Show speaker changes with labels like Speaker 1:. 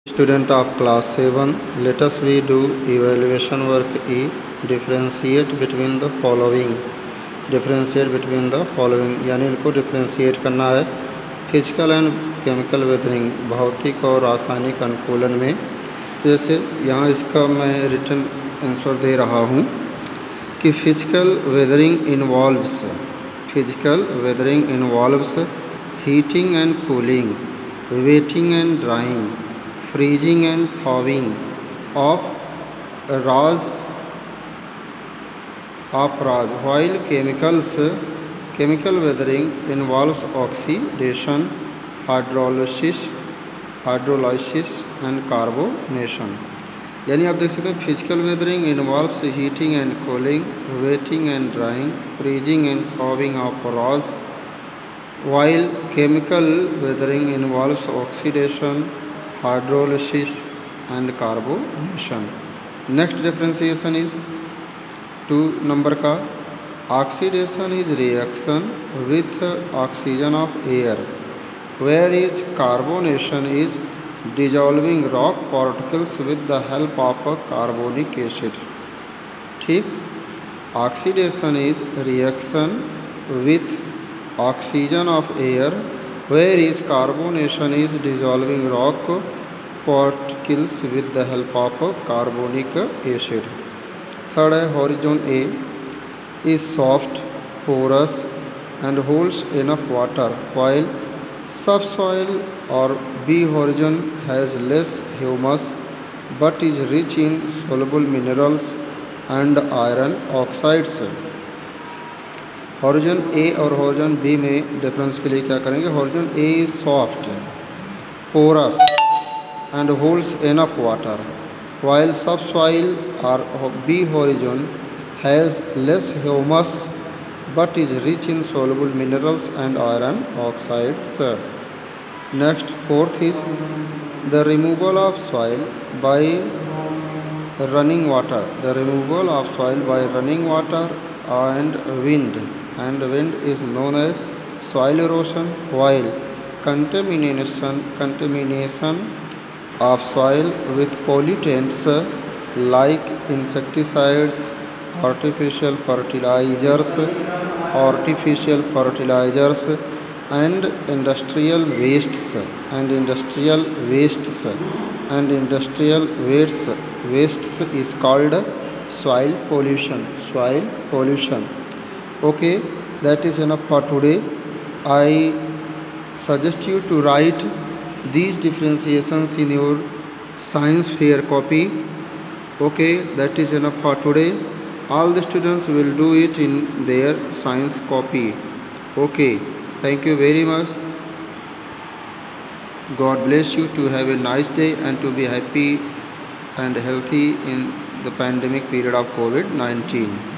Speaker 1: Student of class 7, let us we do evaluation work E. Differentiate between the following. Differentiate between the following, यानी इनको differentiate करना है physical and chemical weathering, भौतिक और रासायनिक अनुकूलन में। जैसे यहाँ इसका मैं रिटन आंसर दे रहा हूँ कि physical weathering involves heating and cooling, wetting and drying, freezing and thawing of raws, while chemical weathering involves oxidation, hydrolysis and carbonation। यानी आप देख सकते हैं physical weathering involves heating and cooling, wetting and drying, freezing and thawing of rocks, while chemical weathering involves oxidation, hydrolysis and carbonation। Next differentiation is 2 number का, oxidation is reaction with oxygen of air, where is carbonation is dissolving rock particles with the help of carbonic acid. ठीक, oxidation is reaction with oxygen of air, where is carbonation is dissolving rock particles with the help of carbonic acid। Third है horizon A is soft, porous and holds enough water, while subsoil or B horizon has less humus but is rich in soluble minerals and iron oxides। Horizon A और horizon B में difference के लिए क्या करेंगे? Horizon A is soft, porous and holds enough water, while subsoil और B horizon has less humus but is rich in soluble minerals and iron oxides. Next fourth is the removal of soil by running water, the removal of soil by running water and wind is known as soil erosion, while contamination of soil with pollutants like insecticides, artificial fertilizers and industrial wastes is called soil pollution। Okay, that is enough for today। I suggest you to write these differentiations in your science fair copy। Okay, that is enough for today। All the students will do it in their science copy। Okay, thank you very much। God bless you to have a nice day and to be happy and healthy in the pandemic period of COVID-19।